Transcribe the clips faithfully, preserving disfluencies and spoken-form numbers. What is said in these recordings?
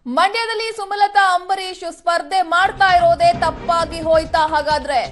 ಮಂಡ್ಯದಲ್ಲಿ ಸುಮಲತಾ ಅಂಬರೀಶ್ ಸ್ಪರ್ಧೆ ಮಾಡ್ತಾ ಇರೋದೇ ತಪ್ಪಾಗಿ ಹೋಯ್ತಾ ಹಾಗಾದ್ರೆ?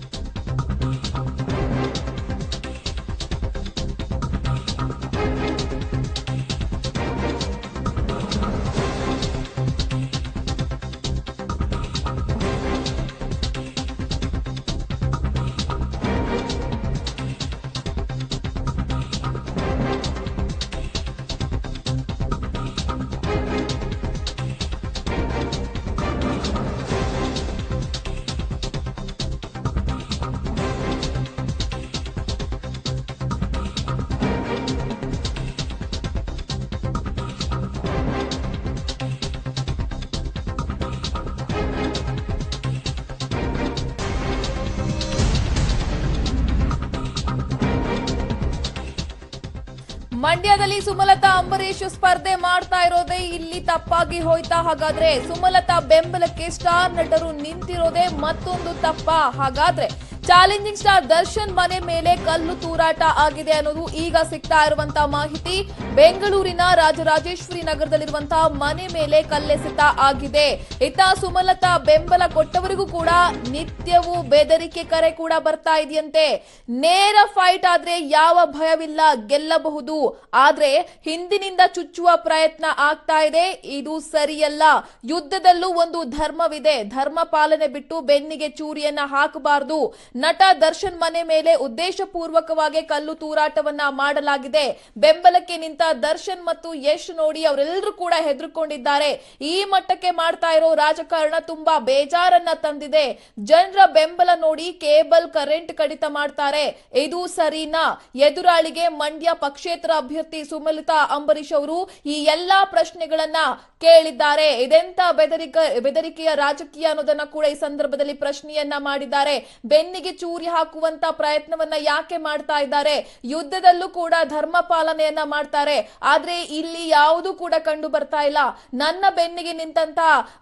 ಮಂಡ್ಯದಲ್ಲಿ ಸುಮಲತಾ ಅಂಬರೀಶ್ ಸ್ಪರ್ಧೆ ಮಾಡ್ತಾ ಇರೋದೇ ಇಲ್ಲಿ ತಪ್ಪಾಗಿ ಹೋಯ್ತಾ ಹಾಗಾದ್ರೆ? ಸುಮಲತಾ ಬೆಂಬಲಕ್ಕೆ ಸ್ಟಾರ್ ನಟರು ನಿಂತಿರೋದೇ ಮತ್ತೊಂದು ತಪ್ಪಾ ಹಾಗಾದ್ರೆ? ಚಾಲೆಂಜಿಂಗ್ ಸ್ಟಾರ್ ದರ್ಶನ್ ಮನೆ ಮೇಲೆ ಕಲ್ಲು ತೂರಾಟ ಆಗಿದೆ ಅನ್ನೋದು ಈಗ ಸಿಗ್ತಾ ಇರುವಂತಹ ಮಾಹಿತಿ. ಬೆಂಗಳೂರಿನ ರಾಜರಾಜೇಶ್ವರಿ ನಗರದಲ್ಲಿರುವಂತಹ ಮನೆ ಮೇಲೆ ಕಲ್ಲೆಸೆತ ಆಗಿದೆ. ಇತ್ತ ಸುಮಲತಾ ಬೆಂಬಲ ಕೊಟ್ಟವರಿಗೂ ಕೂಡ ನಿತ್ಯವೂ ಬೆದರಿಕೆ ಕರೆ ಕೂಡ ಬರ್ತಾ ಇದೆಯಂತೆ. ನೇರ ಫೈಟ್ ಆದ್ರೆ ಯಾವ ಭಯವಿಲ್ಲ, ಗೆಲ್ಲಬಹುದು. ಆದ್ರೆ ಹಿಂದಿನಿಂದ ಚುಚ್ಚುವ ಪ್ರಯತ್ನ ಆಗ್ತಾ ಇದೆ, ಇದು ಸರಿಯಲ್ಲ. ಯುದ್ಧದಲ್ಲೂ ಒಂದು ಧರ್ಮವಿದೆ, ಧರ್ಮ ಪಾಲನೆ ಬಿಟ್ಟು ಬೆನ್ನಿಗೆ ಚೂರಿಯನ್ನ ಹಾಕಬಾರದು. ನಟ ದರ್ಶನ್ ಮನೆ ಮೇಲೆ ಉದ್ದೇಶಪೂರ್ವಕವಾಗಿ ಕಲ್ಲು ತೂರಾಟವನ್ನ ಮಾಡಲಾಗಿದೆ. ಬೆಂಬಲಕ್ಕೆ ನಿಂತ ದರ್ಶನ್ ಮತ್ತು ಯಶ್ ನೋಡಿ ಅವರೆಲ್ಲರೂ ಕೂಡ ಹೆದರ್ಕೊಂಡಿದ್ದಾರೆ. ಈ ಮಟ್ಟಕ್ಕೆ ಮಾಡ್ತಾ ಇರೋ ರಾಜಕಾರಣ ತುಂಬಾ ಬೇಜಾರನ್ನ ತಂದಿದೆ. ಜನರ ಬೆಂಬಲ ನೋಡಿ ಕೇಬಲ್ ಕರೆಂಟ್ ಕಡಿತ ಮಾಡ್ತಾರೆ, ಇದು ಸರಿನಾ? ಎದುರಾಳಿಗೆ ಮಂಡ್ಯ ಪಕ್ಷೇತರ ಅಭ್ಯರ್ಥಿ ಸುಮಲತಾ ಅಂಬರೀಶ್ ಅವರು ಈ ಎಲ್ಲಾ ಪ್ರಶ್ನೆಗಳನ್ನ ಕೇಳಿದ್ದಾರೆ. ಇದೆಂತ ಬೆದರಿಕೆ ಬೆದರಿಕೆಯ ರಾಜಕೀಯ ಅನ್ನೋದನ್ನ ಕೂಡ ಈ ಸಂದರ್ಭದಲ್ಲಿ ಪ್ರಶ್ನೆಯನ್ನ ಮಾಡಿದ್ದಾರೆ. ಬೆನ್ನಿಗೆ ಚೂರಿ ಹಾಕುವಂತ ಪ್ರಯತ್ನವನ್ನ ಯಾಕೆ ಮಾಡ್ತಾ ಇದ್ದಾರೆ? ಯುದ್ಧದಲ್ಲೂ ಕೂಡ ಧರ್ಮ ಪಾಲನೆಯನ್ನ ಮಾಡ್ತಾರೆ, ಆದ್ರೆ ಇಲ್ಲಿ ಯಾವುದು ಕೂಡ ಕಂಡು ಬರ್ತಾ ಇಲ್ಲ. ನನ್ನ ಬೆನ್ನಿಗೆ ನಿಂತಂತ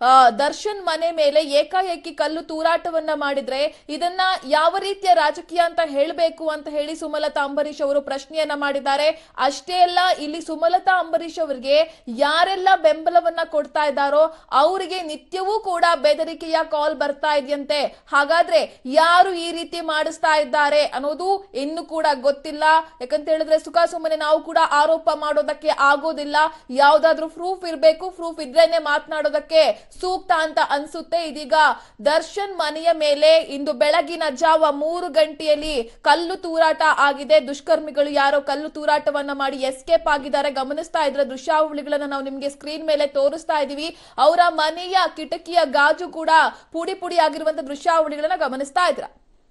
ದರ್ಶನ್ ಮನೆ ಮೇಲೆ ಏಕಾಏಕಿ ಕಲ್ಲು ತೂರಾಟವನ್ನ ಮಾಡಿದ್ರೆ ಇದನ್ನ ಯಾವ ರೀತಿಯ ರಾಜಕೀಯ ಅಂತ ಹೇಳಬೇಕು ಅಂತ ಹೇಳಿ ಸುಮಲತಾ ಅಂಬರೀಶ್ ಅವರು ಪ್ರಶ್ನೆಯನ್ನ ಮಾಡಿದ್ದಾರೆ. ಅಷ್ಟೇ ಅಲ್ಲ, ಇಲ್ಲಿ ಸುಮಲತಾ ಅಂಬರೀಶ್ ಅವರಿಗೆ ಯಾರೆಲ್ಲ ಬೆಂಬಲವನ್ನ ಕೊಡ್ತಾ ಇದ್ದಾರೋ ಅವರಿಗೆ ನಿತ್ಯವೂ ಕೂಡ ಬೆದರಿಕೆಯ ಕಾಲ್ ಬರ್ತಾ ಇದೆಯಂತೆ. ಹಾಗಾದ್ರೆ ಯಾರು ಈ ರೀತಿ ಮಾಡಿಸ್ತಾ ಇದ್ದಾರೆ ಅನ್ನೋದು ಇನ್ನು ಕೂಡ ಗೊತ್ತಿಲ್ಲ. ಯಾಕಂತ ಹೇಳಿದ್ರೆ ಸುಖ ಸುಮ್ಮನೆ ನಾವು ಕೂಡ ಆರೋಪ ಮಾಡೋದಕ್ಕೆ ಆಗೋದಿಲ್ಲ. ಯಾವ್ದಾದ್ರು ಪ್ರೂಫ್ ಇರಬೇಕು, ಪ್ರೂಫ್ ಇದ್ರೇನೆ ಮಾತನಾಡೋದಕ್ಕೆ ಸೂಕ್ತ ಅಂತ ಅನ್ಸುತ್ತೆ. ಇದೀಗ ದರ್ಶನ್ ಮನೆಯ ಮೇಲೆ ಇಂದು ಬೆಳಗಿನ ಜಾವ ಮೂರು ಗಂಟೆಯಲ್ಲಿ ಕಲ್ಲು ತೂರಾಟ ಆಗಿದೆ. ದುಷ್ಕರ್ಮಿಗಳು ಯಾರೋ ಕಲ್ಲು ತೂರಾಟವನ್ನ ಮಾಡಿ ಎಸ್ಕೇಪ್ ಆಗಿದ್ದಾರೆ. ಗಮನಿಸ್ತಾ ಇದ್ರೆ ದೃಶ್ಯಾವಳಿಗಳನ್ನ ನಾವು ನಿಮ್ಗೆ ಸ್ಕ್ರೀನ್ ಮೇಲೆ ತೋರಿಸ್ತಾ ಇದೀವಿ. ಅವರ ಮನೆಯ ಕಿಟಕಿಯ ಗಾಜು ಕೂಡ ಪುಡಿ ಪುಡಿ ಆಗಿರುವಂತ ದೃಶ್ಯಾವಳಿಗಳನ್ನ ಗಮನಿಸ್ತಾ ಇದ್ರ.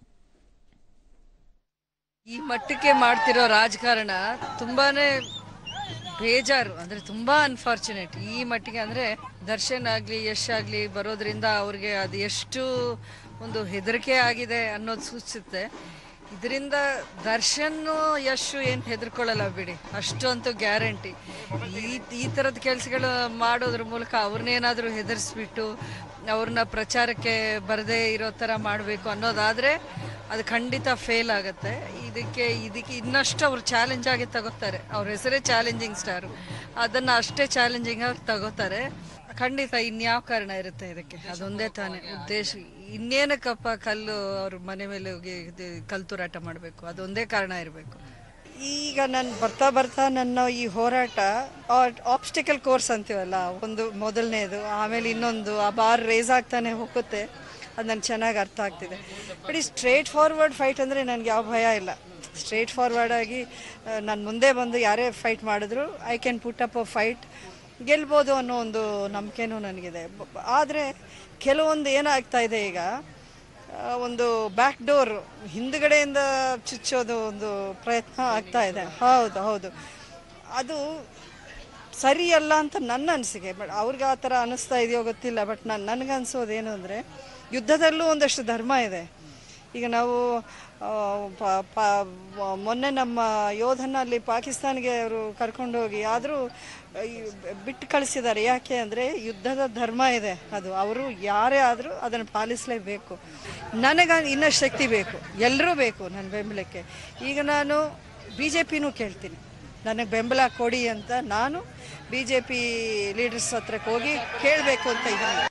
ಈ ಮಟ್ಟಕ್ಕೆ ಮಾಡ್ತಿರೋ ರಾಜಕಾರಣ ತುಂಬಾನೇ ಬೇಜಾರು, ಅಂದ್ರೆ ತುಂಬಾ ಅನ್ಫಾರ್ಚುನೇಟ್. ಈ ಮಟ್ಟಿಗೆ ಅಂದ್ರೆ ದರ್ಶನ್ ಆಗ್ಲಿ ಯಶ್ ಆಗ್ಲಿ ಬರೋದ್ರಿಂದ ಅವ್ರಿಗೆ ಅದು ಎಷ್ಟು ಒಂದು ಹೆದರಿಕೆ ಆಗಿದೆ ಅನ್ನೋದು ಸೂಚಿಸುತ್ತೆ. ಇದರಿಂದ ದರ್ಶನ್ ಯಶ್ ಏನು ಹೆದರ್ಕೊಳ್ಳಲ್ಲ ಬಿಡಿ, ಅಷ್ಟು ಅಂತೂ ಗ್ಯಾರಂಟಿ. ಈ ಈ ಥರದ ಕೆಲಸಗಳು ಮಾಡೋದ್ರ ಮೂಲಕ ಅವ್ರನ್ನೇನಾದರೂ ಹೆದರ್ಸ್ಬಿಟ್ಟು ಅವ್ರನ್ನ ಪ್ರಚಾರಕ್ಕೆ ಬರದೇ ಇರೋ ಥರ ಮಾಡಬೇಕು ಅನ್ನೋದಾದರೆ ಅದು ಖಂಡಿತ ಫೇಲ್ ಆಗುತ್ತೆ. ಇದಕ್ಕೆ ಇದಕ್ಕೆ ಇನ್ನಷ್ಟು ಅವ್ರು ಚಾಲೆಂಜ್ ಆಗಿ ತಗೋತಾರೆ. ಅವ್ರ ಹೆಸರೇ ಚಾಲೆಂಜಿಂಗ್ ಸ್ಟಾರು, ಅದನ್ನು ಅಷ್ಟೇ ಚಾಲೆಂಜಿಂಗ್ ಆಗಿ ತಗೋತಾರೆ. ಖಂಡಿತ ಇನ್ಯಾವ ಕಾರಣ ಇರುತ್ತೆ ಇದಕ್ಕೆ? ಅದೊಂದೇ ತಾನೇ ಉದ್ದೇಶ. ಇನ್ನೇನಕ್ಕಪ್ಪ ಕಲ್ಲು ಅವ್ರ ಮನೆ ಮೇಲೆ ಹೋಗಿ ಕಲ್ಲು ತೂರಾಟ ಮಾಡಬೇಕು? ಅದೊಂದೇ ಕಾರಣ ಇರಬೇಕು. ಈಗ ನಾನು ಬರ್ತಾ ಬರ್ತಾ ನನ್ನ ಈ ಹೋರಾಟ ಆಬ್ಸ್ಟಿಕಲ್ ಕೋರ್ಸ್ ಅಂತೀವಲ್ಲ, ಒಂದು ಮೊದಲನೇದು, ಆಮೇಲೆ ಇನ್ನೊಂದು ಆ ಬಾರ್ ರೇಸ್ ಆಗ್ತಾನೆ ಹೋಗುತ್ತೆ. ಅದು ನನಗೆ ಚೆನ್ನಾಗಿ ಅರ್ಥ ಆಗ್ತಿದೆ. ಬಟ್ ಈ ಸ್ಟ್ರೇಟ್ ಫಾರ್ವರ್ಡ್ ಫೈಟ್ ಅಂದರೆ ನನಗೆ ಯಾವ ಭಯ ಇಲ್ಲ. ಸ್ಟ್ರೇಟ್ ಫಾರ್ವರ್ಡ್ ಆಗಿ ನಾನು ಮುಂದೆ ಬಂದು ಯಾರೇ ಫೈಟ್ ಮಾಡಿದ್ರು I can put up a fight, ಗೆಲ್ಬೋದು ಅನ್ನೋ ಒಂದು ನಂಬಿಕೆನೂ ನನಗಿದೆ. ಆದರೆ ಕೆಲವೊಂದು ಏನಾಗ್ತಾ ಇದೆ ಈಗ, ಒಂದು ಬ್ಯಾಕ್ ಡೋರ್ ಹಿಂದುಗಡೆಯಿಂದ ಚುಚ್ಚೋದು ಒಂದು ಪ್ರಯತ್ನ ಆಗ್ತಾ ಇದೆ. ಹೌದು ಹೌದು ಅದು ಸರಿಯಲ್ಲ ಅಂತ ನನ್ನ ಅನಿಸಿಕೆ. ಬಟ್ ಅವ್ರಿಗೆ ಆ ಥರ ಅನ್ನಿಸ್ತಾ ಇದೆಯೋ ಗೊತ್ತಿಲ್ಲ. ಬಟ್ ನಾನು ನನಗನ್ಸೋದೇನು ಅಂದರೆ, ಯುದ್ಧದಲ್ಲೂ ಒಂದಷ್ಟು ಧರ್ಮ ಇದೆ. ಈಗ ನಾವು ಮೊನ್ನೆ ನಮ್ಮ ಯೋಧನ ಅಲ್ಲಿ ಪಾಕಿಸ್ತಾನ್ಗೆ ಅವರು ಕರ್ಕೊಂಡೋಗಿ ಆದರೂ ಬಿಟ್ಟು ಕಳಿಸಿದ್ದಾರೆ. ಯಾಕೆ ಅಂದರೆ ಯುದ್ಧದ ಧರ್ಮ ಇದೆ, ಅದು ಅವರು ಯಾರೇ ಆದರೂ ಅದನ್ನು ಪಾಲಿಸಲೇಬೇಕು. ನನಗೆ ಇನ್ನಷ್ಟು ಶಕ್ತಿ ಬೇಕು, ಎಲ್ಲರೂ ಬೇಕು ನನ್ನ ಬೆಂಬಲಕ್ಕೆ. ಈಗ ನಾನು ಬಿ ಜೆ ಪಿನೂ ಕೇಳ್ತೀನಿ, ನನಗೆ ಬೆಂಬಲ ಕೊಡಿ ಅಂತ ನಾನು ಬಿ ಜೆ ಪಿ ಲೀಡರ್ಸ್ ಹತ್ರಕ್ಕೆ ಹೋಗಿ ಕೇಳಬೇಕು ಅಂತ ಇದ್ದೀನಿ.